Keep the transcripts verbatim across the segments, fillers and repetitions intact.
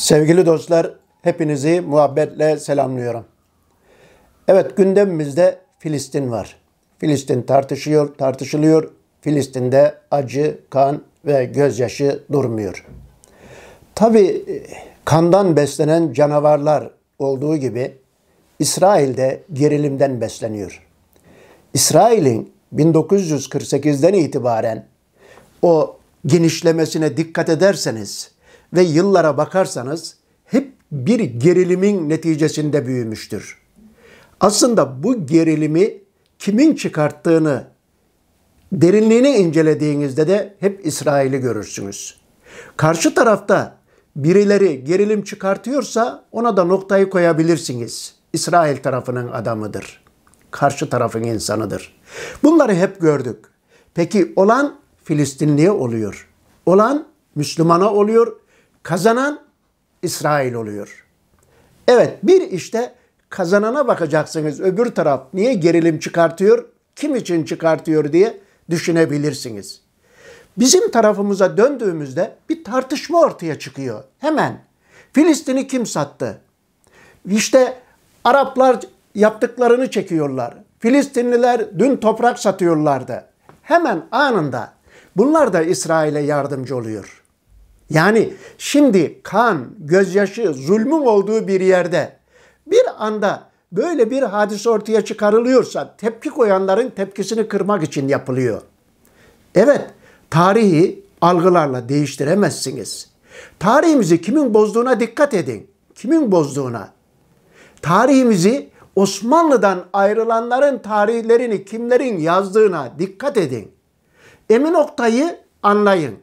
Sevgili dostlar, hepinizi muhabbetle selamlıyorum. Evet, gündemimizde Filistin var. Filistin tartışıyor, tartışılıyor. Filistin'de acı, kan ve gözyaşı durmuyor. Tabii kandan beslenen canavarlar olduğu gibi İsrail'de gerilimden besleniyor. İsrail'in bin dokuz yüz kırk sekizden itibaren o genişlemesine dikkat ederseniz ve yıllara bakarsanız hep bir gerilimin neticesinde büyümüştür. Aslında bu gerilimi kimin çıkarttığını, derinliğini incelediğinizde de hep İsrail'i görürsünüz. Karşı tarafta birileri gerilim çıkartıyorsa ona da noktayı koyabilirsiniz. İsrail tarafının adamıdır. Karşı tarafın insanıdır. Bunları hep gördük. Peki olan Filistinliye oluyor. Olan Müslümana oluyor. Kazanan İsrail oluyor. Evet, bir işte kazanana bakacaksınız. Öbür taraf niye gerilim çıkartıyor, kim için çıkartıyor diye düşünebilirsiniz. Bizim tarafımıza döndüğümüzde bir tartışma ortaya çıkıyor. Hemen Filistin'i kim sattı? İşte Araplar yaptıklarını çekiyorlar. Filistinliler dün toprak satıyorlardı. Hemen anında bunlar da İsrail'e yardımcı oluyor. Yani şimdi kan, gözyaşı, zulmün olduğu bir yerde bir anda böyle bir hadise ortaya çıkarılıyorsa tepki koyanların tepkisini kırmak için yapılıyor. Evet, tarihi algılarla değiştiremezsiniz. Tarihimizi kimin bozduğuna dikkat edin. Kimin bozduğuna. Tarihimizi Osmanlı'dan ayrılanların tarihlerini kimlerin yazdığına dikkat edin. Emin Oktay'ı anlayın.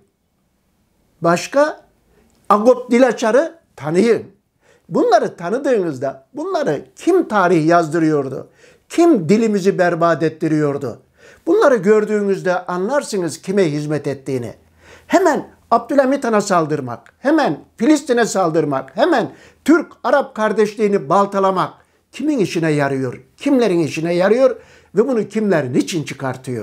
Başka Agop Dilaçar'ı tanıyın. Bunları tanıdığınızda bunları kim tarih yazdırıyordu? Kim dilimizi berbat ettiriyordu? Bunları gördüğünüzde anlarsınız kime hizmet ettiğini. Hemen Abdülhamit Han'a saldırmak, hemen Filistin'e saldırmak, hemen Türk-Arap kardeşliğini baltalamak kimin işine yarıyor? Kimlerin işine yarıyor ve bunu kimler niçin çıkartıyor?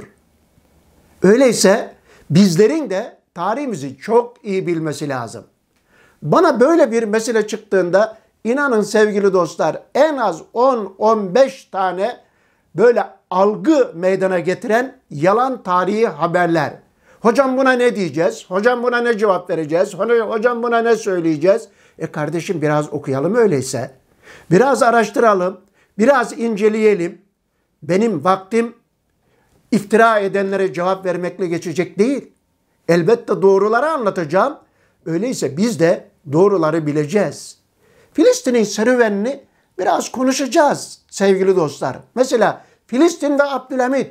Öyleyse bizlerin de tarihimizi çok iyi bilmesi lazım. Bana böyle bir mesele çıktığında inanın sevgili dostlar en az on on beş tane böyle algı meydana getiren yalan tarihi haberler. Hocam buna ne diyeceğiz? Hocam buna ne cevap vereceğiz? Hocam buna ne söyleyeceğiz? E kardeşim biraz okuyalım öyleyse. Biraz araştıralım. Biraz inceleyelim. Benim vaktim iftira edenlere cevap vermekle geçecek değil. Elbette doğruları anlatacağım. Öyleyse biz de doğruları bileceğiz. Filistin'in serüvenini biraz konuşacağız sevgili dostlar. Mesela Filistin ve Abdülhamit.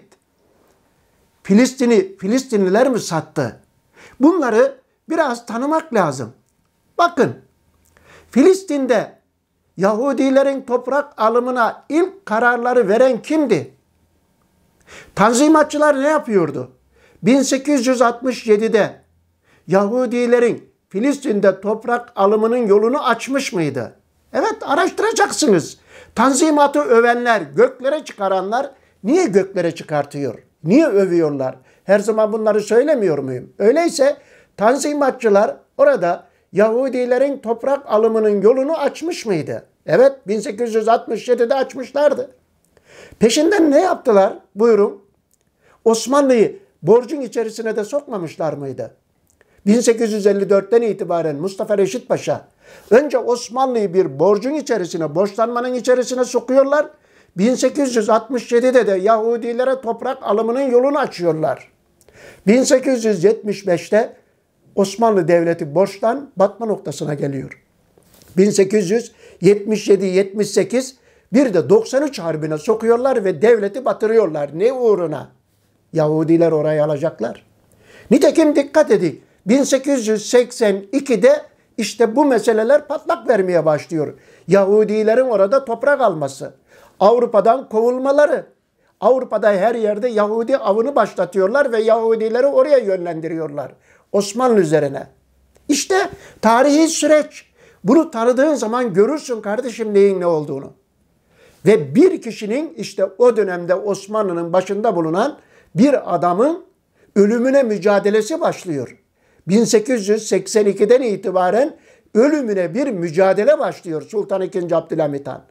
Filistin'i Filistinliler mi sattı? Bunları biraz tanımak lazım. Bakın, Filistin'de Yahudilerin toprak alımına ilk kararları veren kimdi? Tanzimatçılar ne yapıyordu? bin sekiz yüz altmış yedide Yahudilerin Filistin'de toprak alımının yolunu açmış mıydı? Evet, araştıracaksınız. Tanzimatı övenler, göklere çıkaranlar niye göklere çıkartıyor? Niye övüyorlar? Her zaman bunları söylemiyor muyum? Öyleyse Tanzimatçılar orada Yahudilerin toprak alımının yolunu açmış mıydı? Evet, bin sekiz yüz altmış yedide açmışlardı. Peşinden ne yaptılar? Buyurun. Osmanlı'yı borcun içerisine de sokmamışlar mıydı? bin sekiz yüz elli dörtten itibaren Mustafa Reşit Paşa önce Osmanlı'yı bir borcun içerisine, borçlanmanın içerisine sokuyorlar. bin sekiz yüz altmış yedide de Yahudilere toprak alımının yolunu açıyorlar. bin sekiz yüz yetmiş beşte Osmanlı Devleti borçtan batma noktasına geliyor. bin sekiz yüz yetmiş yedi yetmiş sekiz bir de doksan üç harbine sokuyorlar ve devleti batırıyorlar. Ne uğruna? Yahudiler orayı alacaklar. Nitekim dikkat edin. bin sekiz yüz seksen ikide işte bu meseleler patlak vermeye başlıyor. Yahudilerin orada toprak alması, Avrupa'dan kovulmaları. Avrupa'da her yerde Yahudi avını başlatıyorlar ve Yahudileri oraya yönlendiriyorlar. Osmanlı üzerine. İşte tarihi süreç. Bunu tanıdığın zaman görürsün kardeşim neyin ne olduğunu. Ve bir kişinin işte o dönemde Osmanlı'nın başında bulunan bir adamın ölümüne mücadelesi başlıyor. bin sekiz yüz seksen ikiden itibaren ölümüne bir mücadele başlıyor Sultan ikinci. Abdülhamit Han.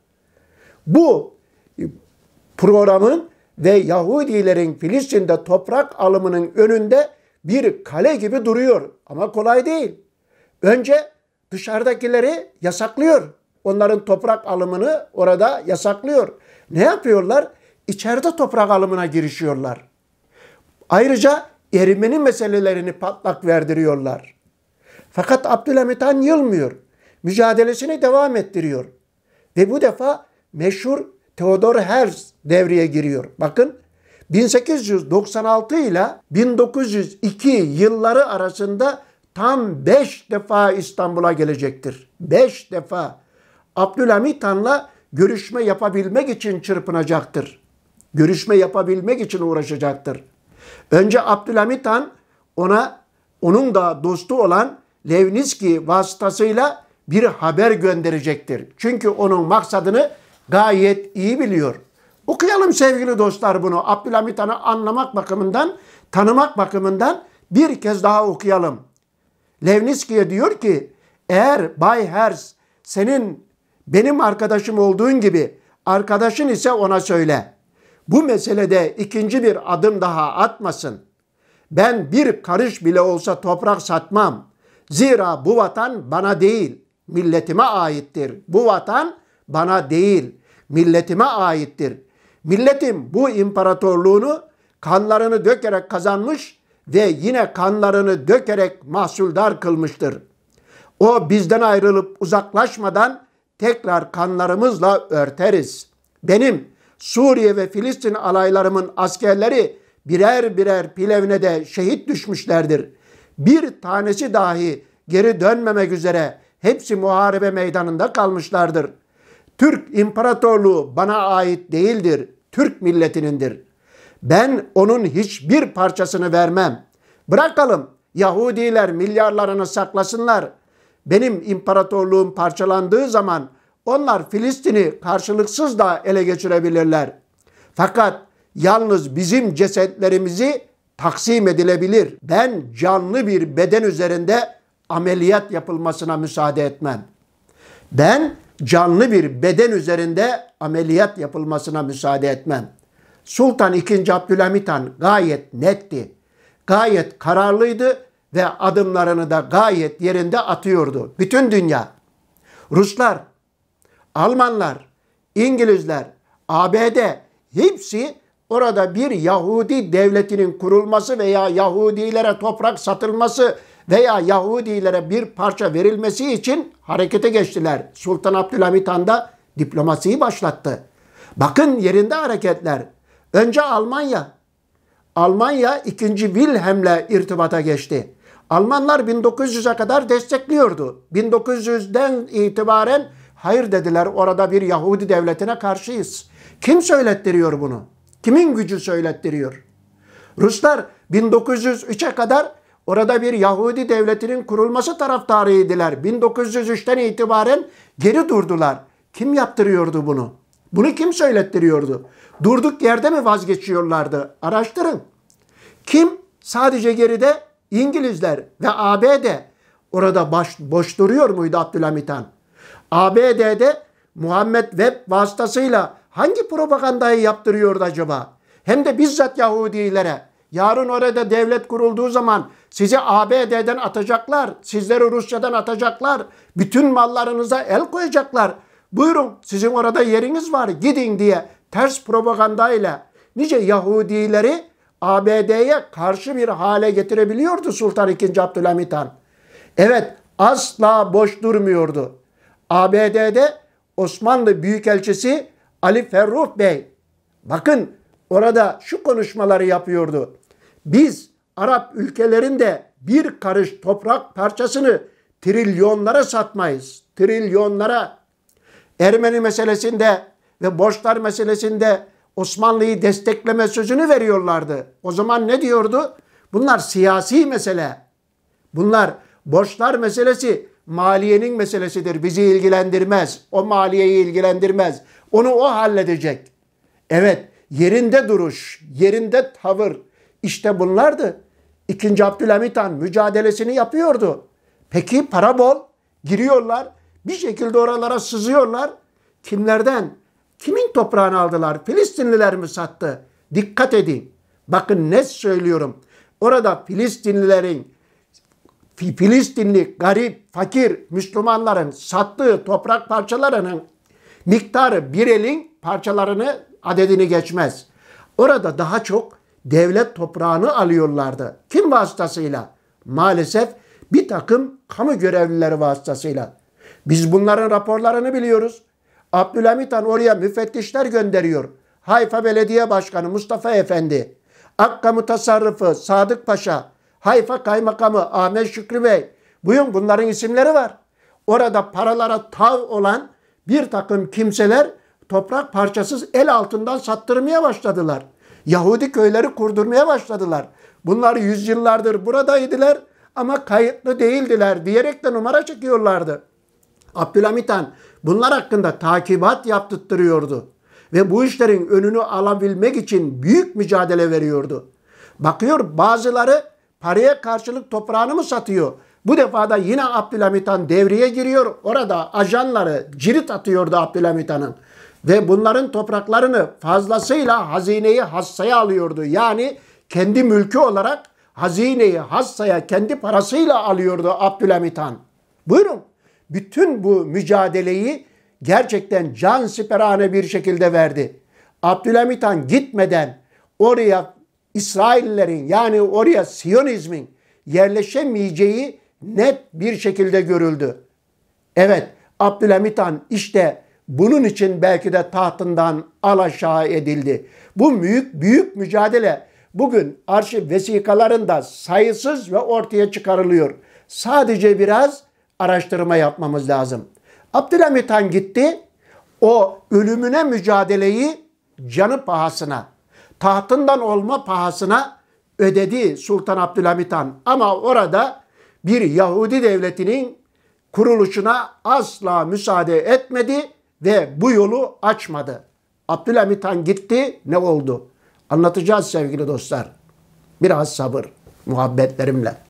Bu programın ve Yahudilerin Filistin'de toprak alımının önünde bir kale gibi duruyor. Ama kolay değil. Önce dışarıdakileri yasaklıyor. Onların toprak alımını orada yasaklıyor. Ne yapıyorlar? İçeride toprak alımına girişiyorlar. Ayrıca Ermeni meselelerini patlak verdiriyorlar. Fakat Abdülhamit Han yılmıyor. Mücadelesini devam ettiriyor. Ve bu defa meşhur Theodor Herzl devreye giriyor. Bakın bin sekiz yüz doksan altı ile bin dokuz yüz iki yılları arasında tam beş defa İstanbul'a gelecektir. Beş defa Abdülhamit Han'la görüşme yapabilmek için çırpınacaktır. Görüşme yapabilmek için uğraşacaktır. Önce Abdülhamit Han ona onun da dostu olan Levniski vasıtasıyla bir haber gönderecektir. Çünkü onun maksadını gayet iyi biliyor. Okuyalım sevgili dostlar bunu. Abdülhamit Han'ı anlamak bakımından, tanımak bakımından bir kez daha okuyalım. Levniski'ye diyor ki, eğer Bay Herzl senin benim arkadaşım olduğun gibi arkadaşın ise ona söyle. Bu meselede ikinci bir adım daha atmasın. Ben bir karış bile olsa toprak satmam. Zira bu vatan bana değil, milletime aittir. Bu vatan bana değil, milletime aittir. Milletim bu imparatorluğunu kanlarını dökerek kazanmış ve yine kanlarını dökerek mahsuldar kılmıştır. O bizden ayrılıp uzaklaşmadan tekrar kanlarımızla örteriz. Benim Suriye ve Filistin alaylarımın askerleri birer birer Plevne'de şehit düşmüşlerdir. Bir tanesi dahi geri dönmemek üzere hepsi muharebe meydanında kalmışlardır. Türk İmparatorluğu bana ait değildir, Türk milletinindir. Ben onun hiçbir parçasını vermem. Bırakalım Yahudiler milyarlarını saklasınlar. Benim imparatorluğum parçalandığı zaman onlar Filistin'i karşılıksız da ele geçirebilirler. Fakat yalnız bizim cesetlerimizi taksim edilebilir. Ben canlı bir beden üzerinde ameliyat yapılmasına müsaade etmem. Ben canlı bir beden üzerinde ameliyat yapılmasına müsaade etmem. Sultan ikinci. Abdülhamit Han gayet netti. Gayet kararlıydı ve adımlarını da gayet yerinde atıyordu. Bütün dünya, Ruslar, Almanlar, İngilizler, A B D hepsi orada bir Yahudi devletinin kurulması veya Yahudilere toprak satılması veya Yahudilere bir parça verilmesi için harekete geçtiler. Sultan Abdülhamit Han da diplomasiyi başlattı. Bakın yerinde hareketler. Önce Almanya. Almanya ikinci. Wilhelm'le irtibata geçti. Almanlar bin dokuz yüze kadar destekliyordu. bin dokuz yüzden itibaren hayır dediler, orada bir Yahudi devletine karşıyız. Kim söylettiriyor bunu? Kimin gücü söylettiriyor? Ruslar bin dokuz yüz üçe kadar orada bir Yahudi devletinin kurulması taraftarıydılar. bin dokuz yüz üçten itibaren geri durdular. Kim yaptırıyordu bunu? Bunu kim söylettiriyordu? Durduk yerde mi vazgeçiyorlardı? Araştırın. Kim? Sadece geride İngilizler ve A B D. Orada baş, boş duruyor muydu Abdülhamit Han? A B D'de Muhammed Webb vasıtasıyla hangi propagandayı yaptırıyordu acaba? Hem de bizzat Yahudilere. Yarın orada devlet kurulduğu zaman sizi A B D'den atacaklar, sizleri Rusya'dan atacaklar, bütün mallarınıza el koyacaklar. Buyurun sizin orada yeriniz var, gidin diye ters propagandayla nice Yahudileri A B D'ye karşı bir hale getirebiliyordu Sultan ikinci. Abdülhamit Han. Evet, asla boş durmuyordu. A B D'de Osmanlı Büyükelçisi Ali Ferruh Bey, bakın orada şu konuşmaları yapıyordu. Biz Arap ülkelerinde bir karış toprak parçasını trilyonlara satmayız. Trilyonlara. Ermeni meselesinde ve borçlar meselesinde Osmanlı'yı destekleme sözünü veriyorlardı. O zaman ne diyordu? Bunlar siyasi mesele. Bunlar borçlar meselesi maliyenin meselesidir. Bizi ilgilendirmez. O maliyeyi ilgilendirmez. Onu o halledecek. Evet, yerinde duruş, yerinde tavır. İşte bunlardı. ikinci. Abdülhamit Han mücadelesini yapıyordu. Peki para bol. giriyorlar. Bir şekilde oralara sızıyorlar. Kimlerden? Kimin toprağını aldılar? Filistinliler mi sattı? Dikkat edin. Bakın ne söylüyorum. Orada Filistinlilerin, Filistinli, garip, fakir Müslümanların sattığı toprak parçalarının miktarı bir elin parçalarını adedini geçmez. Orada daha çok devlet toprağını alıyorlardı. Kim vasıtasıyla? Maalesef bir takım kamu görevlileri vasıtasıyla. Biz bunların raporlarını biliyoruz. Abdülhamit Han oraya müfettişler gönderiyor. Hayfa Belediye Başkanı Mustafa Efendi, Akka Mutasarrıfı Sadık Paşa, Hayfa Kaymakamı Ahmet Şükrü Bey. Bugün bunların isimleri var. Orada paralara tav olan bir takım kimseler toprak parçasız el altından sattırmaya başladılar. Yahudi köyleri kurdurmaya başladılar. Bunlar yüzyıllardır buradaydılar ama kayıtlı değildiler diyerek de numara çekiyorlardı. Abdülhamit Han bunlar hakkında takibat yaptırtıyordu. Ve bu işlerin önünü alabilmek için büyük mücadele veriyordu. Bakıyor bazıları paraya karşılık toprağını mı satıyor? Bu defa da yine Abdülhamit Han devreye giriyor. Orada ajanları cirit atıyordu Abdülhamit Han'ın. Ve bunların topraklarını fazlasıyla hazineyi hassaya alıyordu. Yani kendi mülkü olarak hazineyi hassaya kendi parasıyla alıyordu Abdülhamit Han. Buyurun. Bütün bu mücadeleyi gerçekten cansiperane bir şekilde verdi. Abdülhamit Han gitmeden oraya İsraillerin yani oraya Siyonizmin yerleşemeyeceği net bir şekilde görüldü. Evet, Abdülhamit Han işte bunun için belki de tahtından alaşağı edildi. Bu büyük büyük mücadele bugün arşiv vesikalarında sayısız ve ortaya çıkarılıyor. Sadece biraz araştırma yapmamız lazım. Abdülhamit Han gitti, o ölümüne mücadeleyi canı pahasına, tahtından olma pahasına ödedi Sultan Abdülhamit Han. Ama orada bir Yahudi devletinin kuruluşuna asla müsaade etmedi ve bu yolu açmadı. Abdülhamit Han gitti, ne oldu? Anlatacağız sevgili dostlar. Biraz sabır, muhabbetlerimle.